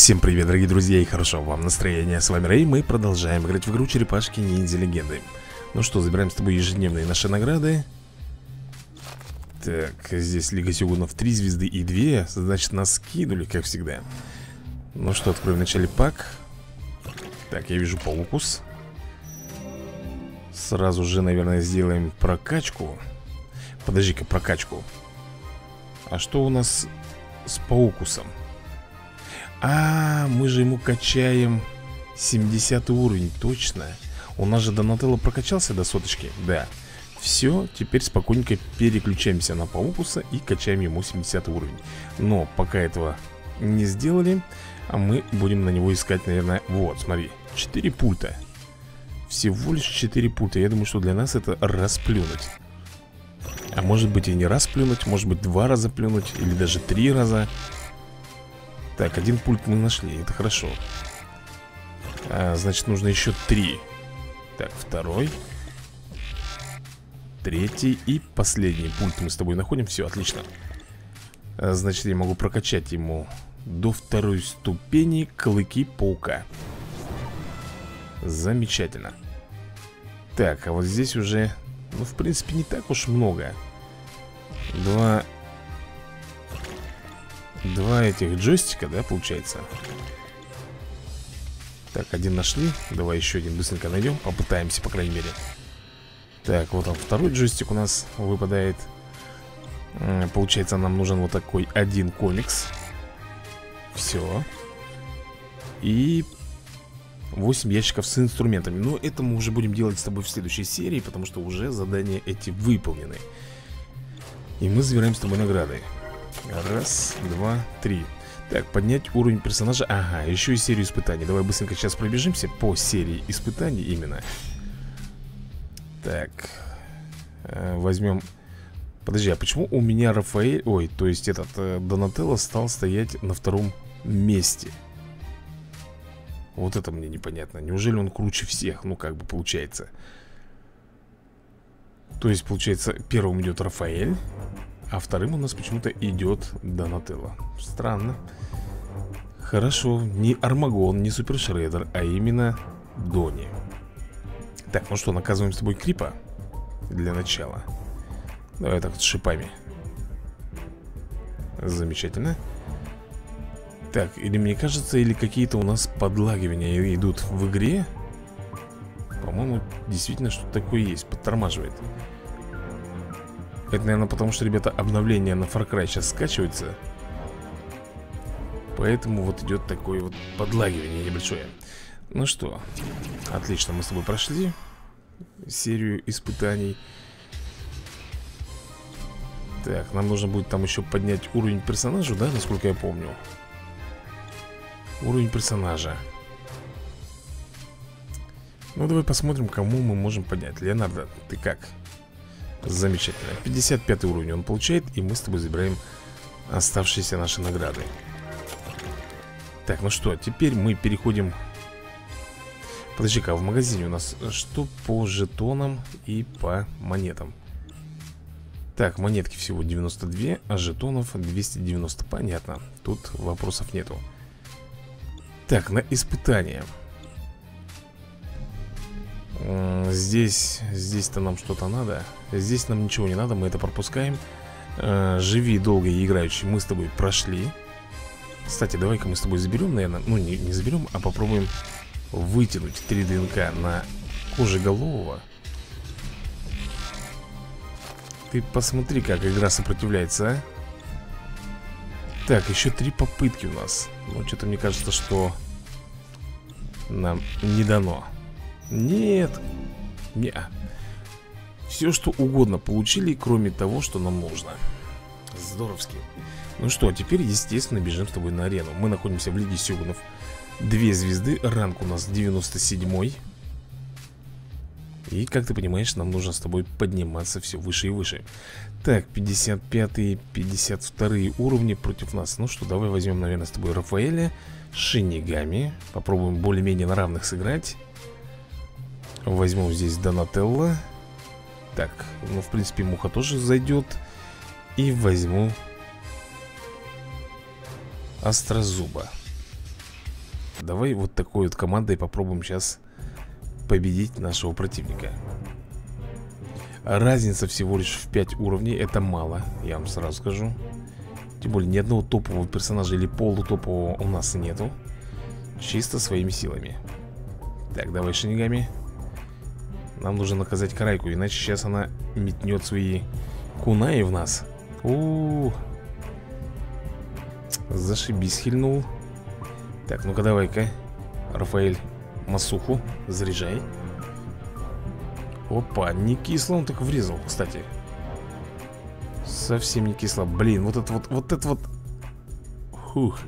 Всем привет, дорогие друзья, и хорошо вам настроения. С вами Рэй, мы продолжаем играть в игру Черепашки Ниндзя Легенды. Ну что, забираем с тобой ежедневные наши награды. Так, здесь Лига Сёгунов 3 звезды и 2. Значит, нас скинули, как всегда. Ну что, откроем вначале пак. Так, я вижу паукус. Сразу же, наверное, сделаем прокачку. Подожди-ка, прокачку. А что у нас с паукусом? Мы же ему качаем 70 уровень, точно. У нас же Донателло прокачался до соточки. Да. Все, теперь спокойненько переключаемся на паукуса и качаем ему 70 уровень. Но пока этого не сделали, мы будем на него искать, наверное. Вот, смотри, 4 пульта. Всего лишь 4 пульта. Я думаю, что для нас это расплюнуть. А может быть и не раз плюнуть, может быть 2 раза плюнуть, или даже 3 раза. Так, один пульт мы нашли, это хорошо. Значит, нужно еще 3. Так, второй, третий и последний пульт мы с тобой находим. Все, отлично. Значит, я могу прокачать ему до 2-й ступени клыки паука. Замечательно. Так, а вот здесь уже, ну, в принципе, не так уж много. Два этих джойстика, да, получается. Так, один нашли. Давай еще один быстренько найдем. Попытаемся, по крайней мере. Так, вот он, второй джойстик у нас выпадает. Получается, нам нужен вот такой один комикс. Все. И 8 ящиков с инструментами. Но это мы уже будем делать с тобой в следующей серии, потому что уже задания эти выполнены. И мы забираем с тобой награды. Раз, два, три. Так, поднять уровень персонажа. Ага, еще и серию испытаний. Давай быстренько сейчас пробежимся по серии испытаний именно. Так, возьмем. Подожди, а почему у меня Рафаэль, ой, то есть этот Донателло стал стоять на 2-м месте? Вот это мне непонятно. Неужели он круче всех? Ну, как бы получается. То есть, получается, первым идет Рафаэль, а вторым у нас почему-то идет Донателло. Странно. Хорошо, не Армагон, не Супер Шреддер, а именно Дони. Так, ну что, наказываем с тобой Крипа для начала. Давай так, с шипами. Замечательно. Так, или мне кажется, или какие-то у нас подлагивания идут в игре. По-моему, действительно что-то такое есть, подтормаживает. Это, наверное, потому что, ребята, обновление на Far Cry сейчас скачивается. Поэтому вот идет такое вот подлагивание небольшое. Ну что, отлично, мы с тобой прошли серию испытаний. Так, нам нужно будет там еще поднять уровень персонажа, да, насколько я помню. Уровень персонажа. Ну, давай посмотрим, кому мы можем поднять. Леонардо, ты как? Замечательно. 55 уровень он получает, и мы с тобой забираем оставшиеся наши награды. Так, ну что, теперь мы переходим. Подожди-ка, в магазине у нас что по жетонам и по монетам? Так, монетки всего 92, а жетонов 290. Понятно, тут вопросов нету. Так, на испытание. Здесь-то нам что-то надо. Здесь нам ничего не надо, мы это пропускаем. Живи долго и играючи мы с тобой прошли. Кстати, давай-ка мы с тобой заберем, наверное. Ну, не заберем, а попробуем вытянуть 3 ДНК на кожеголового. Ты посмотри, как игра сопротивляется, а. Так, еще 3 попытки у нас. Ну, что-то мне кажется, что нам не дано. Нет. Не. Все, что угодно получили, кроме того, что нам нужно. Здоровски. Ну что, теперь, естественно, бежим с тобой на арену. Мы находимся в Лиге Сёгунов 2 звезды, ранг у нас 97-й. И, как ты понимаешь, нам нужно с тобой подниматься все выше и выше. Так, 55-й, 52-й уровни против нас. Ну что, давай возьмем, наверное, с тобой Рафаэля, Шинигами. Попробуем более-менее на равных сыграть. Возьму здесь Донателло. Так, ну, в принципе, Муха тоже зайдет. И возьму Острозуба. Давай вот такой вот командой попробуем сейчас победить нашего противника. Разница всего лишь в 5 уровней. Это мало, я вам сразу скажу. Тем более ни одного топового персонажа или полутопового у нас нету. Чисто своими силами. Так, давай, Шинигами. Нам нужно наказать Карайку, иначе сейчас она метнет свои кунаи в нас. Зашибись, хильнул. Так, ну-ка давай-ка, Рафаэль, Масуху заряжай. Опа, не кисло он так врезал, кстати. Совсем не кисло. Блин, вот это вот. Фух.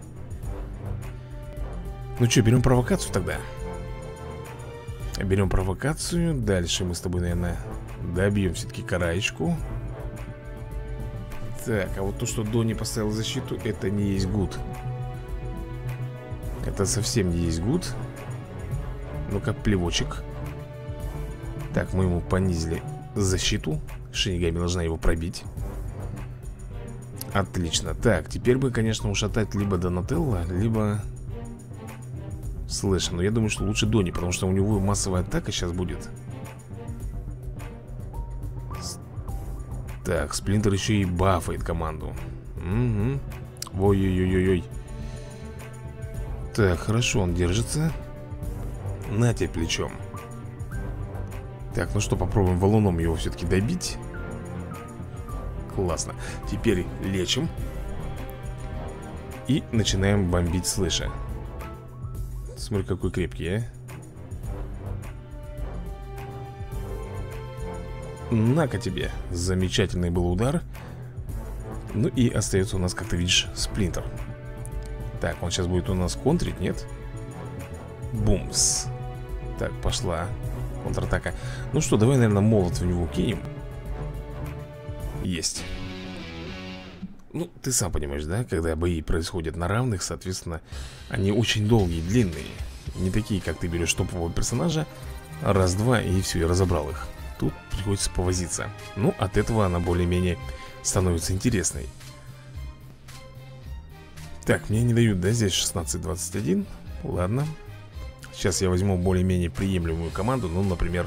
Ну что, берем провокацию тогда. Берем провокацию. Дальше мы с тобой, наверное, добьем все-таки Караечку. Так, а вот то, что Дони поставил защиту, это не есть гуд. Это совсем не есть гуд. Ну-ка, плевочек. Так, мы ему понизили защиту. Шинигами должна его пробить. Отлично. Так, теперь бы, конечно, ушатать либо Донателло, либо Слэша. Но я думаю, что лучше Дони, потому что у него массовая атака сейчас будет. Так, Сплинтер еще и бафает команду. Угу. Ой-ой-ой-ой. Так, хорошо, он держится. На тебе плечом. Так, ну что, попробуем валуном его все-таки добить. Классно. Теперь лечим. И начинаем бомбить Слэша. Смотри, какой крепкий, а. На-ка тебе. Замечательный был удар. Ну и остается у нас, как ты видишь, Сплинтер. Так, он сейчас будет у нас контрить, нет? Бумс. Так, пошла контратака. Ну что, давай, наверное, молот в него кинем. Есть. Ну, ты сам понимаешь, да? Когда бои происходят на равных, соответственно, они очень долгие, длинные. Не такие, как ты берешь топового персонажа, раз-два и все, и разобрал их. Тут приходится повозиться. Ну, от этого она более-менее становится интересной. Так, мне не дают, да, здесь 16-21. Ладно. Сейчас я возьму более-менее приемлемую команду. Ну, например,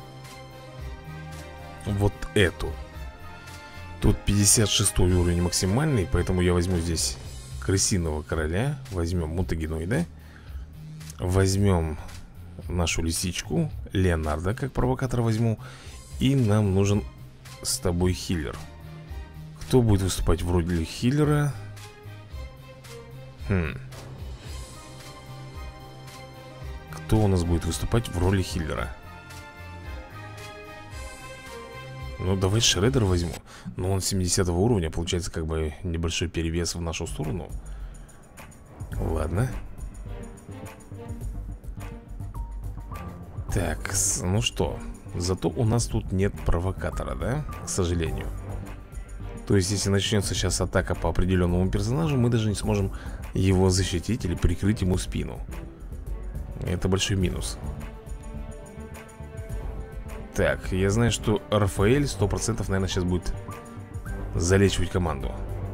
вот эту. Тут 56 уровень максимальный, поэтому я возьму здесь крысиного короля. Возьмем мутагеноида. Возьмем нашу лисичку Леонардо как провокатор возьму. И нам нужен с тобой хиллер. Кто будет выступать в роли хиллера? Кто у нас будет выступать в роли хиллера? Ну, давай Шреддер возьму. Но он 70 уровня, получается, как бы небольшой перевес в нашу сторону. Ладно. Так, ну что, зато у нас тут нет провокатора, да? К сожалению. То есть, если начнется сейчас атака по определенному персонажу, мы даже не сможем его защитить или прикрыть ему спину. Это большой минус. Так, я знаю, что Рафаэль 100%, наверное, сейчас будет залечивать команду.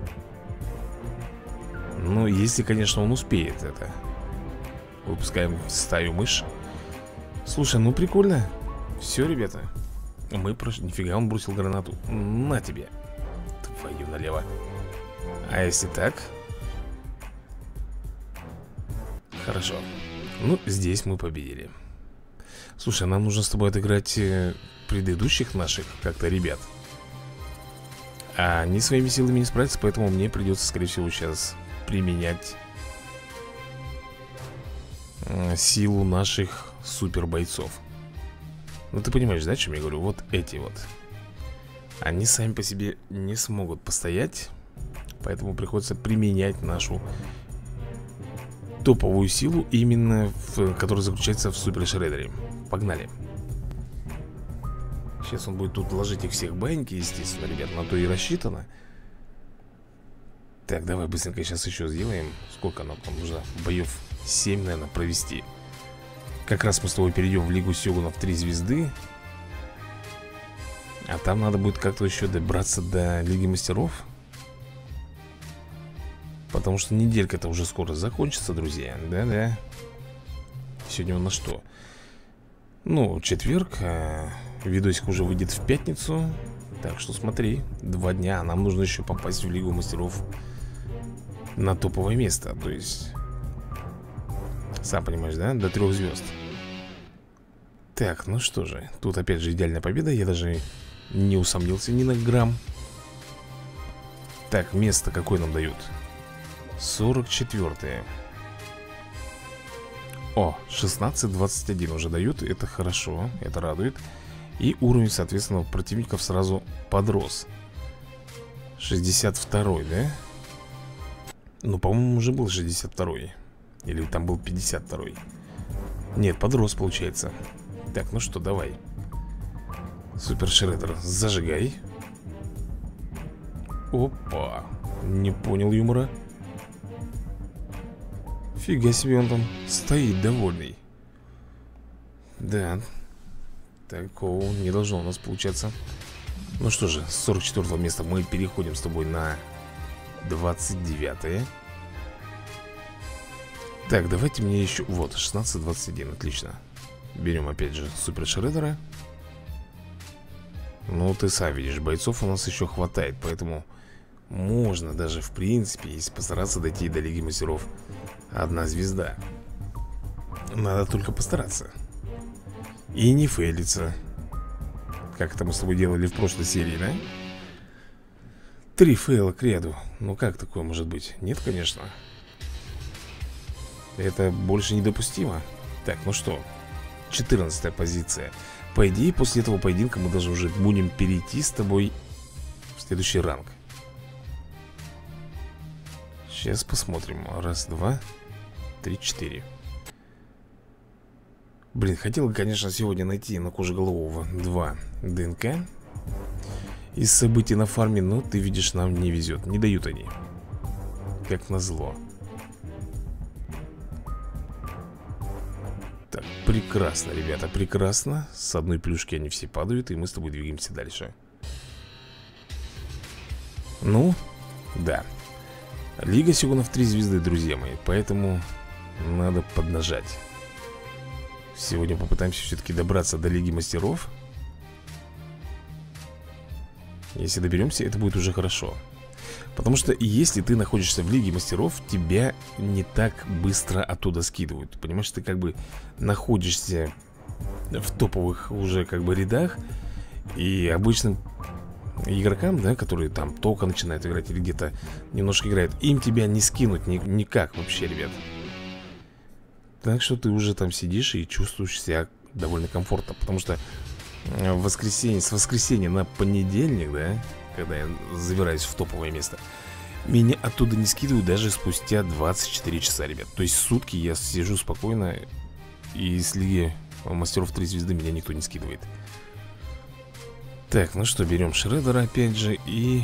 Ну, если, конечно, он успеет это. Выпускаем стаю мышь. Слушай, ну прикольно. Все, ребята. Мы прошли. Нифига, он бросил гранату. На тебе. Твою налево. А если так? Хорошо. Ну, здесь мы победили. Слушай, нам нужно с тобой отыграть предыдущих наших как-то ребят. А они своими силами не справятся, поэтому мне придется, скорее всего, сейчас применять силу наших супер бойцов. Ну ты понимаешь, да, о чем я говорю? Вот эти вот. Они сами по себе не смогут постоять, поэтому приходится применять нашу топовую силу, именно которая заключается в супер шреддере. Погнали. Сейчас он будет тут ложить их всех баньки, естественно, ребят, на то и рассчитано. Так, давай быстренько сейчас еще сделаем. Сколько нам там нужно? Боев 7, наверное, провести. Как раз мы с тобой перейдем в Лигу Сёгунов 3 звезды. А там надо будет как-то еще добраться до Лиги Мастеров. Потому что неделька-то уже скоро закончится, друзья. Да-да. Сегодня у нас что? Ну, четверг, видосик уже выйдет в пятницу. Так что смотри, 2 дня. Нам нужно еще попасть в Лигу Мастеров на топовое место. То есть, сам понимаешь, да? До 3 звезд. Так, ну что же, тут опять же идеальная победа. Я даже не усомнился ни на грамм. Так, место какое нам дают? 44-е. О, 16-21 уже дают. Это хорошо, это радует. И уровень, соответственно, противников сразу подрос. 62-й, да? Ну, по-моему, уже был 62-й. Или там был 52-й. Нет, подрос, получается. Так, ну что, давай. Супер Шреддер, зажигай. Опа. Не понял юмора. Фига себе, он там стоит довольный. Да. Такого не должно у нас получаться. Ну что же, с 44-го места мы переходим с тобой на 29-е. Так, давайте мне еще... Вот, 16-21, отлично. Берем опять же Супер Шреддера. Ну, ты сам видишь, бойцов у нас еще хватает. Поэтому можно даже, в принципе, если постараться дойти до Лиги Мастеров 1 звезда. Надо только постараться. И не фейлиться. Как это мы с тобой делали в прошлой серии, да? 3 фейла к ряду. Ну как такое может быть? Нет, конечно. Это больше недопустимо. Так, ну что, 14-я позиция. По идее, после этого поединка мы даже уже будем перейти с тобой в следующий ранг. Сейчас посмотрим. 1, 2, 3, 4. Блин, хотел, конечно, сегодня найти на Кожеголового 2 ДНК из событий на фарме, но ты видишь, нам не везет. Не дают они. Как назло. Так, прекрасно, ребята, прекрасно. С одной плюшки они все падают, и мы с тобой двигаемся дальше. Ну, да. Лига Сёгунов 3 звезды, друзья мои. Поэтому надо поднажать. Сегодня попытаемся все-таки добраться до Лиги Мастеров. Если доберемся, это будет уже хорошо. Потому что если ты находишься в Лиге Мастеров, тебя не так быстро оттуда скидывают. Понимаешь, ты как бы находишься в топовых уже как бы рядах. И обычным игрокам, да, которые там только начинают играть или где-то немножко играют, им тебя не скинуть никак вообще, ребят. Так что ты уже там сидишь и чувствуешь себя довольно комфортно. Потому что в воскресенье, с воскресенья на понедельник, да, когда я забираюсь в топовое место, меня оттуда не скидывают даже спустя 24 часа, ребят. То есть сутки я сижу спокойно, и с Лиги Мастеров 3 звезды меня никто не скидывает. Так, ну что, берем Шреддера опять же. И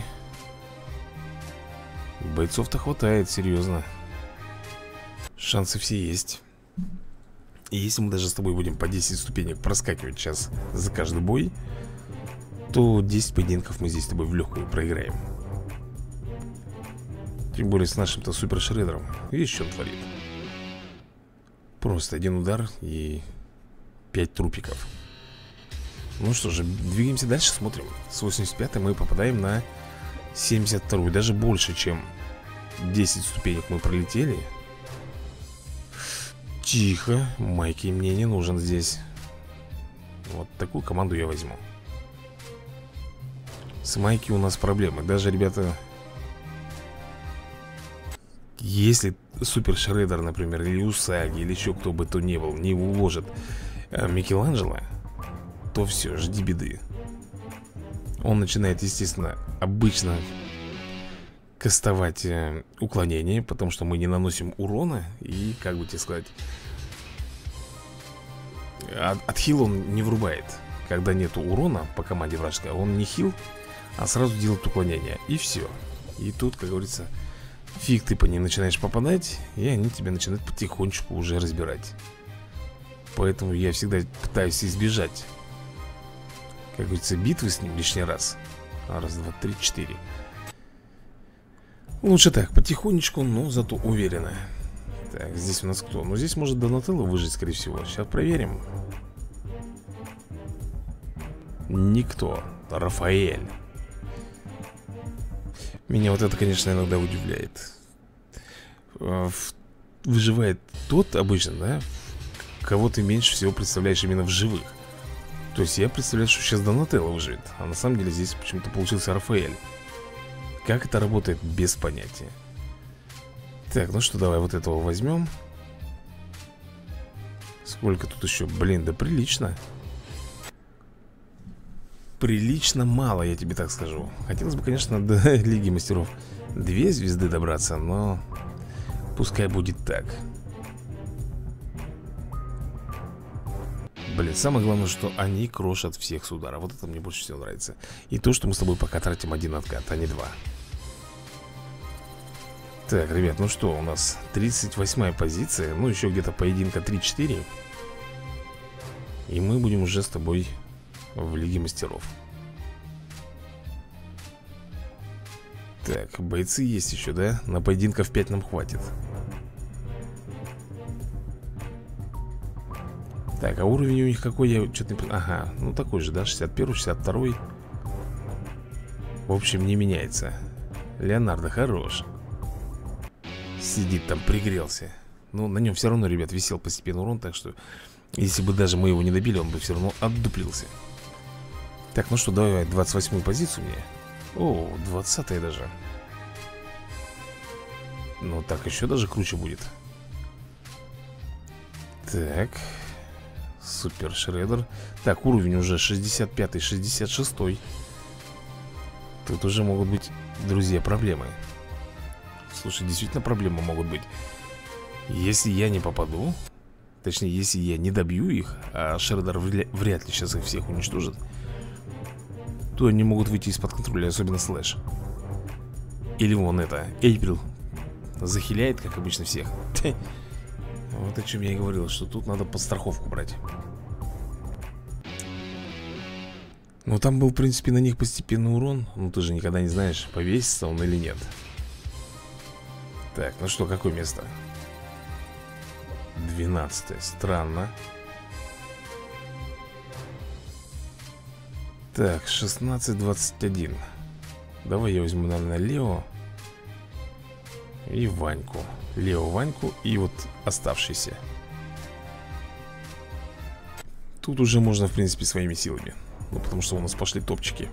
бойцов-то хватает, серьезно. Шансы все есть. И если мы даже с тобой будем по 10 ступенек проскакивать сейчас за каждый бой, то 10 поединков мы здесь с тобой в легкую проиграем. Тем более с нашим-то Супер Шреддером. Видишь, что он творит? Просто один удар и 5 трупиков. Ну что же, двигаемся дальше, смотрим. С 85 мы попадаем на 72-ю. Даже больше, чем 10 ступенек мы пролетели. Тихо, Майки мне не нужен здесь. Вот такую команду я возьму. С Майки у нас проблемы. Даже, ребята, если Супер Шреддер, например, или Усаги, или еще кто бы то ни был, не уложит Микеланджело, то все, жди беды. Он начинает, естественно, обычно кастовать уклонение, потому что мы не наносим урона. И, как бы тебе сказать, отхил он не врубает. Когда нету урона по команде вражеской, он не хил, а сразу делает уклонение. И все. И тут, как говорится, фиг ты по ним начинаешь попадать, и они тебя начинают потихонечку уже разбирать. Поэтому я всегда пытаюсь избежать, как говорится, битвы с ним лишний раз. Раз, два, три, 4. Лучше так, потихонечку, но зато уверенно. Так, здесь у нас кто? Ну, здесь может Донателло выжить, скорее всего. Сейчас проверим. Никто. Рафаэль. Меня вот это, конечно, иногда удивляет. Выживает тот обычно, да, кого ты меньше всего представляешь именно в живых. То есть я представляю, что сейчас Донателло выживет, а на самом деле здесь почему-то получился Рафаэль. Как это работает, без понятия. Так, ну что, давай вот этого возьмем. Сколько тут еще? Блин, да прилично. Прилично мало, я тебе так скажу. Хотелось бы, конечно, до Лиги Мастеров 2 звезды добраться, но пускай будет так. Блин, самое главное, что они крошат всех с удара. Вот это мне больше всего нравится. И то, что мы с тобой пока тратим один откат, а не два. Так, ребят, ну что, у нас 38-я позиция. Ну, еще где-то поединка 3-4. И мы будем уже с тобой в Лиге Мастеров. Так, бойцы есть еще, да? На поединков 5 нам хватит. Так, а уровень у них какой? Я что-то не... Ага, ну такой же, да? 61-й, 62-й. В общем, не меняется. Леонардо хорош. Сидит там, пригрелся. Но на нем все равно, ребят, висел постепенно урон. Так что, если бы даже мы его не добили, он бы все равно отдуплился. Так, ну что, давай 28-ю позицию мне. О, 20-я даже. Ну так, еще даже круче будет. Так. Супер Шреддер. Так, уровень уже 65-й, 66-й. Тут уже могут быть, друзья, проблемы. Слушай, действительно проблемы могут быть. Если я не попаду, точнее, если я не добью их, а Шреддер вряд ли сейчас их всех уничтожит, то они могут выйти из-под контроля, особенно Слэш. Или вон это, Эйприл захиляет, как обычно, всех. Вот о чем я и говорил, что тут надо подстраховку брать. Ну там был, в принципе, на них постепенный урон. Ну ты же никогда не знаешь, повесится он или нет. Так, ну что, какое место? 12-е, странно. Так, 16-21. Давай я возьму, наверное, Лео и Ваньку. Лео, Ваньку и вот оставшийся. Тут уже можно, в принципе, своими силами. Ну, потому что у нас пошли топчики.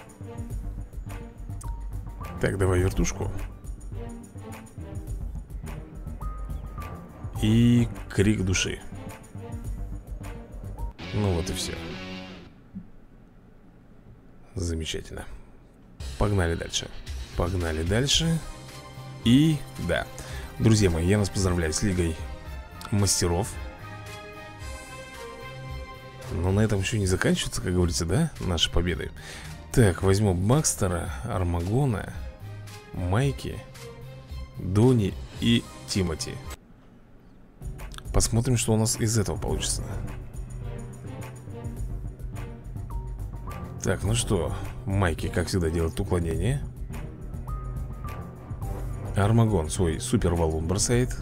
Так, давай вертушку. И крик души. Ну вот и все. Замечательно. Погнали дальше. Погнали дальше. И да, друзья мои, я вас поздравляю с Лигой Мастеров. Но на этом еще не заканчивается, как говорится, да, наши победы. Так, возьму Бакстера, Армагона, Майки, Дони и Тимоти. Посмотрим, что у нас из этого получится. Так, ну что, Майки, как всегда, делает уклонение. Армагон свой супер валун бросает.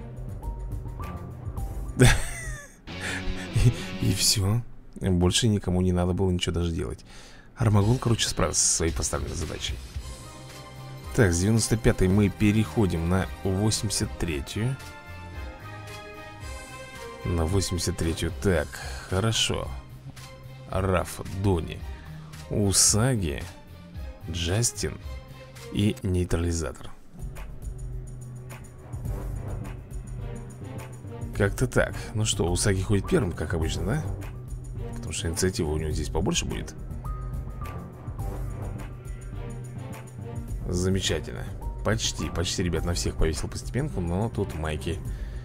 И все. Больше никому не надо было ничего даже делать. Армагон, короче, справился со своей поставленной задачей. Так, с 95-й мы переходим на 83-ю. На 83-ю. Так, хорошо. Раф, Дони, Усаги, Джастин и нейтрализатор. Как-то так. Ну что, Усаги ходит первым, как обычно, да? Потому что инициатива у него здесь побольше будет. Замечательно. Почти, ребят, на всех повесил постепенку. Но тут Майки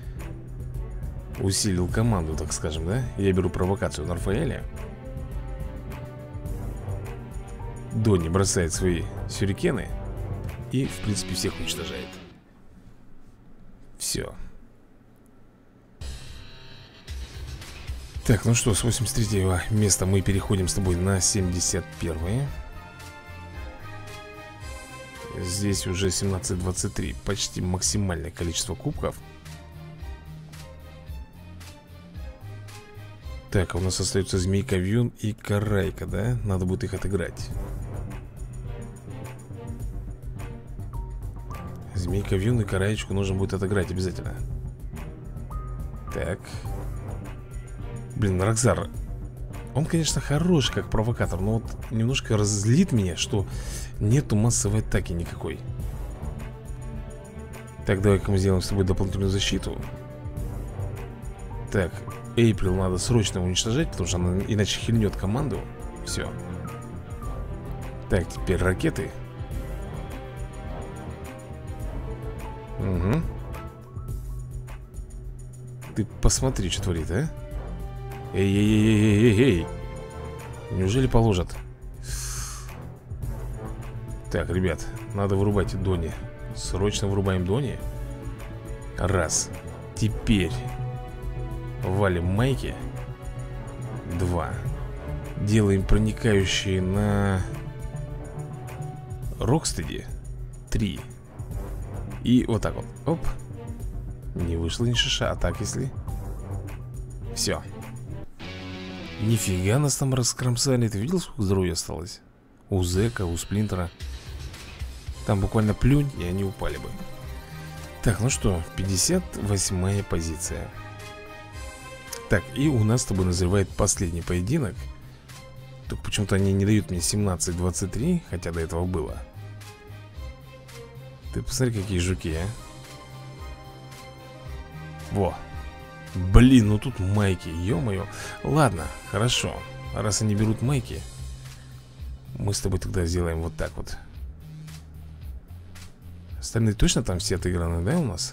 усилил команду, так скажем, да? Я беру провокацию на Рафаэля. Донни бросает свои сюрикены и, в принципе, всех уничтожает. Все. Так, ну что, с 83-го места мы переходим с тобой на 71-е. Здесь уже 17-23. Почти максимальное количество кубков. Так, а у нас остается Змейка Вьюн и Карайка, да? Надо будет их отыграть. Змейка Вьюн и Караечку нужно будет отыграть обязательно. Так. Блин, Рокзар. Он, конечно, хорош как провокатор, но вот немножко разлит меня, что нету массовой атаки никакой. Так, давай-ка мы сделаем с тобой дополнительную защиту. Так, Эйприл надо срочно уничтожать, потому что она иначе хильнет команду. Все. Так, теперь ракеты. Угу. Ты посмотри, что творит, а? Эй-эй-эй-эй-эй-эй. Неужели положат? Так, ребят, надо вырубать Дони. Срочно вырубаем Дони. Раз. Теперь валим майки. Два. Делаем проникающие на Рокстеди. Три. И вот так вот. Оп. Не вышло ни шиша. А так если... Все. Нифига нас там раскромсали. Ты видел, сколько здоровья осталось? У Зека, у Сплинтера. Там буквально плюнь, и они упали бы. Так, ну что, 58-я позиция. Так, и у нас с тобой назревает последний поединок. Только почему-то они не дают мне 17-23, хотя до этого было. Ты посмотри, какие жуки, а. Во. Блин, ну тут майки, ё-моё. Ладно, хорошо. Раз они берут майки, мы с тобой тогда сделаем вот так вот. Остальные точно там все отыграны, да, у нас?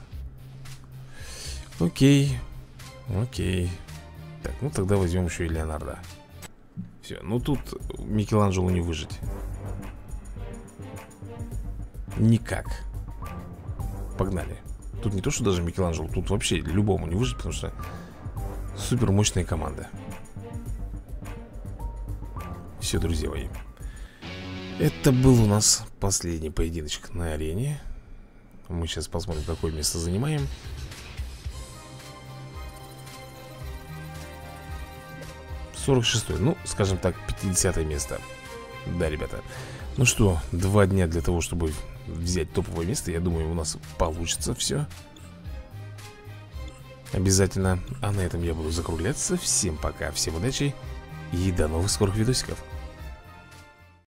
Окей. Окей. Так, ну тогда возьмем еще и Леонардо. Все, ну тут Микеланджело не выжить. Никак. Погнали. Тут не то, что даже Микеланджело, тут вообще любому не выжить, потому что супер мощная команда. Все, друзья мои, это был у нас последний поединочек на арене. Мы сейчас посмотрим, какое место занимаем. Ну, скажем так, 50-е место. Да, ребята. Ну что, 2 дня для того, чтобы взять топовое место. Я думаю, у нас получится все. Обязательно. А на этом я буду закругляться. Всем пока, всем удачи и до новых скорых видосиков.